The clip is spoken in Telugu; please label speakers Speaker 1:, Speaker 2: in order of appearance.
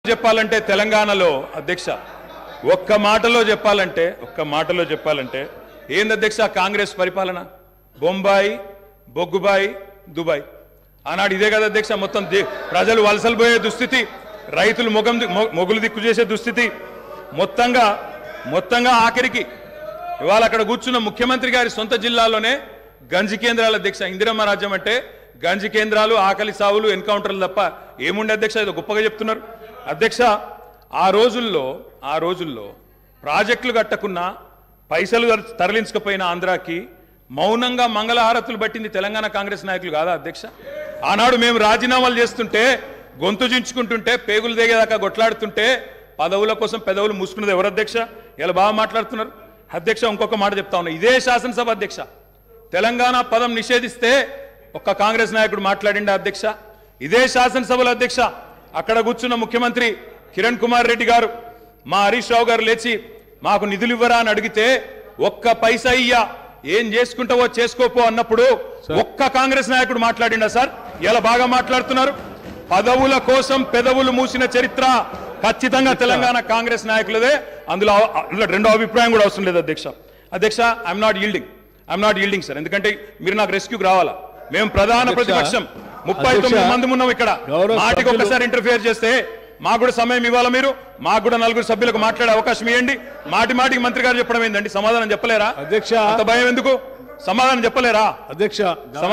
Speaker 1: చెప్పాలంటే తెలంగాణలో అధ్యక్ష ఒక్క మాటలో చెప్పాలంటే ఏంది అధ్యక్ష కాంగ్రెస్ పరిపాలన బొంబాయి బొగ్గుబాయి దుబాయ్ ఆనాడు ఇదే కదా అధ్యక్ష మొత్తం ప్రజలు వలసలు పోయే దుస్థితి రైతులు మొగులు దిక్కు చేసే దుస్థితి మొత్తంగా ఆఖరికి ఇవాళ అక్కడ కూర్చున్న ముఖ్యమంత్రి గారి సొంత జిల్లాలోనే గంజి కేంద్రాల అధ్యక్ష ఇందిరమ్మ రాజ్యం అంటే గంజి కేంద్రాలు ఆకలి సావులు ఎన్కౌంటర్లు తప్ప ఏముండే అధ్యక్ష ఇది గొప్పగా చెప్తున్నారు అధ్యక్ష ఆ రోజుల్లో ప్రాజెక్టులు కట్టకున్నా పైసలు తరలించకపోయిన ఆంధ్రాకి మౌనంగా మంగళహారతులు పట్టింది తెలంగాణ కాంగ్రెస్ నాయకులు కాదా అధ్యక్ష ఆనాడు మేము రాజీనామాలు చేస్తుంటే గొంతు చించుకుంటుంటే పేగులు దిగేదాకా కొట్లాడుతుంటే పదవుల కోసం పెదవులు మూసుకున్నది ఎవరు అధ్యక్ష ఇలా బాగా మాట్లాడుతున్నారు అధ్యక్ష ఇంకొక మాట చెప్తా ఉన్నా ఇదే శాసనసభ అధ్యక్ష తెలంగాణ పదం నిషేధిస్తే ఒక్క కాంగ్రెస్ నాయకుడు మాట్లాడిండా అధ్యక్ష ఇదే శాసనసభలో అధ్యక్ష అక్కడ కూర్చున్న ముఖ్యమంత్రి కిరణ్ కుమార్ రెడ్డి గారు మా హరీష్ రావు గారు లేచి మాకు నిధులు ఇవ్వరా అని అడిగితే ఒక్క పైసా ఇయ్యా ఏం చేసుకుంటావో చేసుకోపో అన్నప్పుడు ఒక్క కాంగ్రెస్ నాయకుడు మాట్లాడిండా సార్ ఇలా బాగా మాట్లాడుతున్నారు పదవుల కోసం పెదవులు మూసిన చరిత్ర ఖచ్చితంగా తెలంగాణ కాంగ్రెస్ నాయకులదే అందులో రెండో అభిప్రాయం కూడా అవసరం లేదు అధ్యక్ష ఐఎమ్ నాట్ ఈల్డింగ్ సార్ ఎందుకంటే మీరు నాకు రెస్క్యూకి రావాలా మేము ప్రధాన ప్రతిపక్షం 39 మంది ఉన్నాం ఇక్కడ మాటికి ఒక్కసారి ఇంటర్ఫియర్ చేస్తే మాకు కూడా సమయం ఇవ్వాలా మీరు మాకు కూడా 4 సభ్యులకు మాట్లాడే అవకాశం ఇవ్వండి మాటికి మంత్రి గారు చెప్పడం ఏందండి సమాధానం చెప్పలేరా అధ్యక్ష అంత భయం ఎందుకు సమాధానం చెప్పలేరా అధ్యక్ష